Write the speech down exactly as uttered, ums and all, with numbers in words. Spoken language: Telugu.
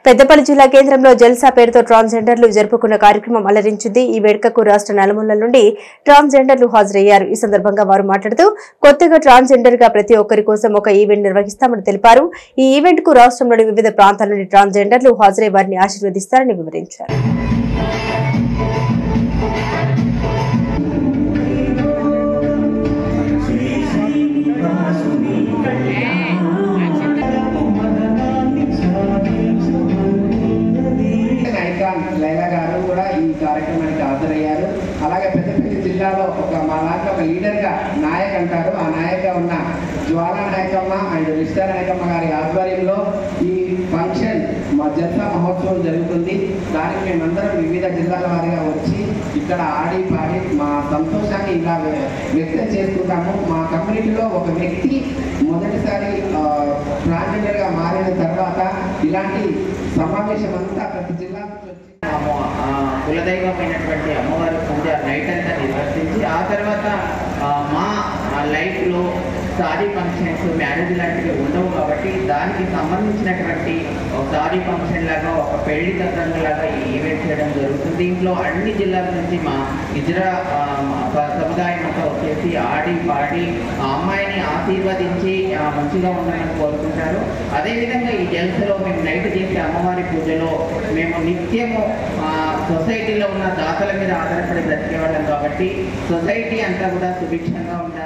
పెద్దపల్లి జిల్లా కేంద్రంలో జల్సా పేరుతో ట్రాన్స్జెండర్లు జరుపుకున్న కార్యక్రమం అలరించింది. ఈ వేడుకకు రాష్ట్ర నలుమూలల నుండి ట్రాన్స్జెండర్లు హాజరయ్యారు. ఈ సందర్భంగా వారు మాట్లాడుతూ కొత్తగా ట్రాన్స్జెండర్ గా ప్రతి ఒక్కరి కోసం ఒక ఈవెంట్ నిర్వహిస్తామని తెలిపారు. ఈ ఈవెంట్ కు రాష్ట్రంలోని వివిధ ప్రాంతాల నుండి ట్రాన్స్జెండర్లు హాజరై వారిని ఆశీర్వదిస్తారని వివరించారు. లైలా గారు కూడా ఈ కార్యక్రమానికి హాజరయ్యారు. అలాగే పెద్దపల్లి జిల్లాలో ఒక మా లాంటి ఒక లీడర్గా నాయక్ అంటారు. ఆ నాయక్గా ఉన్న జ్వాలా నాయకమ్మ అండ్ రిష్తా నాయకమ్మ గారి ఆధ్వర్యంలో ఈ ఫంక్షన్ మా జల్సా మహోత్సవం జరుగుతుంది. దానికి మేమందరం వివిధ జిల్లాల వారిగా వచ్చి ఇక్కడ ఆడి పాడి మా సంతోషాన్ని ఇలా వ్యక్తం చేసుకుంటాము. మా కమ్యూనిటీలో ఒక వ్యక్తి మొదటిసారి ట్రాన్స్జెండర్గా మారిన తర్వాత ఇలాంటి సమావేశం అంతా ప్రతి జిల్లా కులదైవమైనటువంటి అమ్మవారి పూజ నైట్ అంతా నిర్వర్తించి ఆ తర్వాత మా లైఫ్లో సారీ ఫంక్షన్స్ మ్యారేజ్ లాంటివి ఉండవు కాబట్టి దానికి సంబంధించినటువంటి ఒక సారీ ఫంక్షన్ లాగా ఒక పెళ్లి తత్వంగా లాగా ఈ ఈవెంట్ చేయడం జరుగుతుంది. దీంట్లో అన్ని జిల్లాల నుంచి మా ఇజరా సముదాయం అంతా వచ్చేసి ఆడి పాడి ఆ అమ్మాయిని ఆశీర్వదించి మంచిగా ఉండాలని కోరుకుంటారు. అదేవిధంగా ఈ జల్సలో మేము నైట్ చేసే అమ్మవారి పూజలో మేము నిత్యము సొసైటీలో ఉన్న దాతల మీద ఆధారపడి బ్రతికేవాళ్ళం కాబట్టి సొసైటీ అంతా కూడా సుభిక్షంగా ఉండాలి.